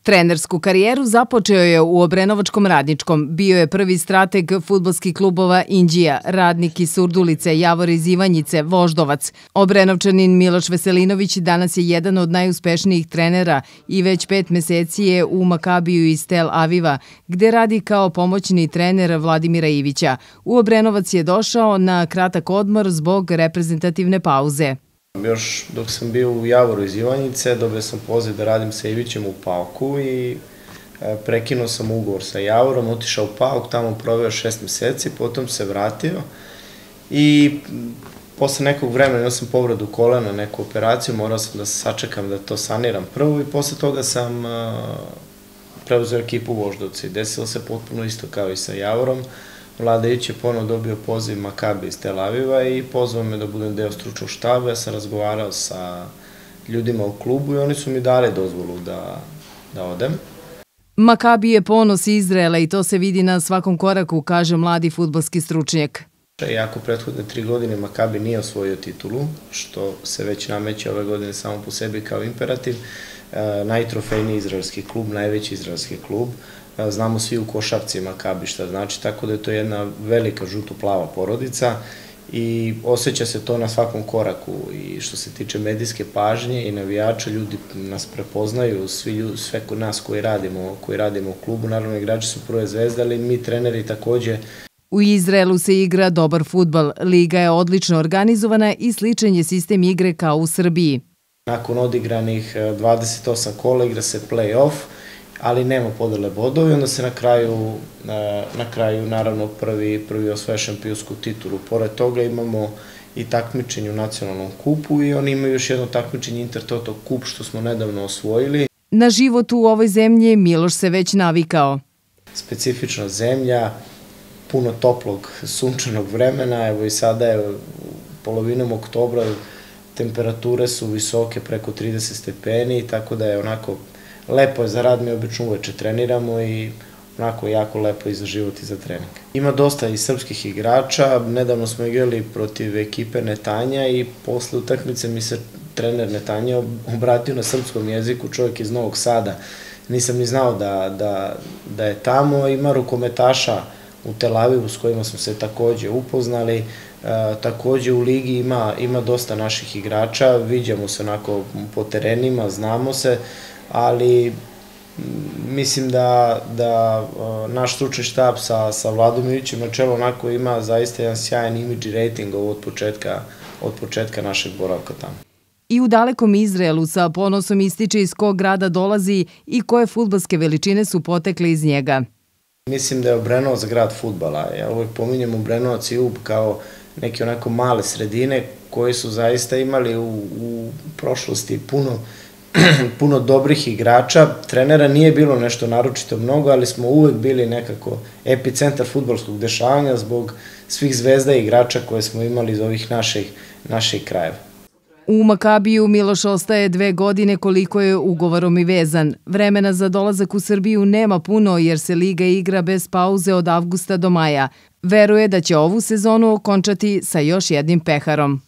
Trenersku karijeru započeo je u Obrenovačkom Radničkom. Bio je prvi strateg fudbalskih klubova Inđija, Radnik iz Surdulice, Javor iz Ivanjice, Voždovac. Obrenovčanin Miloš Veselinović danas je jedan od najuspešnijih trenera i već 5 meseci je u Makabiju iz Tel Aviva, gde radi kao pomoćni trener Vladimira Ivića. U Obrenovac je došao na kratak odmor zbog reprezentativne pauze. Još dok sam bio u Javoru iz Ivanjice, dobio sam poziv da radim sa Ivićem u Pauku i prekinuo sam ugovor sa Javorom, otišao u Pauk, tamo proveo 6 meseci, potom se vratio i posle nekog vremena imao sam povredu kolena, neku operaciju, morao sam da se sačekam da to saniram prvo i posle toga sam preuzeo ekipu u Voždovcu i desilo se potpuno isto kao i sa Javorom. Vlada Ivić je ponovno dobio poziv Makabi iz Tel Aviva i pozvao me da budem deo stručnog štaba. Ja sam razgovarao sa ljudima u klubu i oni su mi dali dozvolu da odem. Makabi je ponos Izraela i to se vidi na svakom koraku, kaže mladi fudbalski stručnjak. Iako prethodne 3 godine Makabi nije osvojio titulu, što se već nameće ove godine samo po sebi kao imperativ, najtrofejniji izraelski klub, najveći izraelski klub, znamo svi u košarci Makabi šta znači, tako da je to jedna velika žuto-plava porodica i osjeća se to na svakom koraku i što se tiče medijske pažnje i navijača, ljudi nas prepoznaju, sve kod nas koji radimo u klubu, naravno igrači su prve zvezde, ali mi treneri takođe. U Izraelu se igra dobar fudbal, liga je odlično organizovana i sličan je sistem igre kao u Srbiji. Nakon odigranih 28 kola igra se play-off, ali nema podele bodova i onda se na kraju naravno prvi osvaja šampionsku titulu. Pored toga imamo i takmičenje u nacionalnom kupu i oni imaju još jedno takmičenje Intertoto kup što smo nedavno osvojili. Na život u ovoj zemlji Miloš se već navikao. Specifična zemlja, puno toplog sunčanog vremena, evo i sada je polovinom oktobra, temperature su visoke preko 30 stepeni, tako da je onako lepo je za rad, mi obično uveče treniramo i onako jako lepo i za život i za trening. Ima dosta i srpskih igrača, nedavno smo igrali protiv ekipe Netanja i posle utakmice mi se trener Netanja obratio na srpskom jeziku, čovjek iz Novog Sada, nisam ni znao da je tamo, ima rukometaša u Tel Avivu s kojima smo se takođe upoznali, takođe u ligi ima dosta naših igrača, viđamo se onako po terenima, znamo se, ali mislim da naš stručni štab sa Vladom Ivićem na čelu onako ima zaista jedan sjajan imidž i rating od početka našeg boravka tamo. I u dalekom Izraelu sa ponosom ističe iz kog grada dolazi i koje fudbalske veličine su potekle iz njega. Mislim da je Obrenovac grad fudbala. Ja uvijek pominjem Obrenovac i Ub kao neke onako male sredine koje su zaista imali u prošlosti puno dobrih igrača. Trenera nije bilo nešto naročito mnogo, ali smo uvek bili nekako epicentar fudbalskog dešavanja zbog svih zvezda i igrača koje smo imali iz ovih naših krajeva. U Makabiju Miloš ostaje 2 godine koliko je ugovorom i vezan. Vremena za dolazak u Srbiju nema puno jer se liga igra bez pauze od avgusta do maja. Veruje da će ovu sezonu okončati sa još jednim peharom.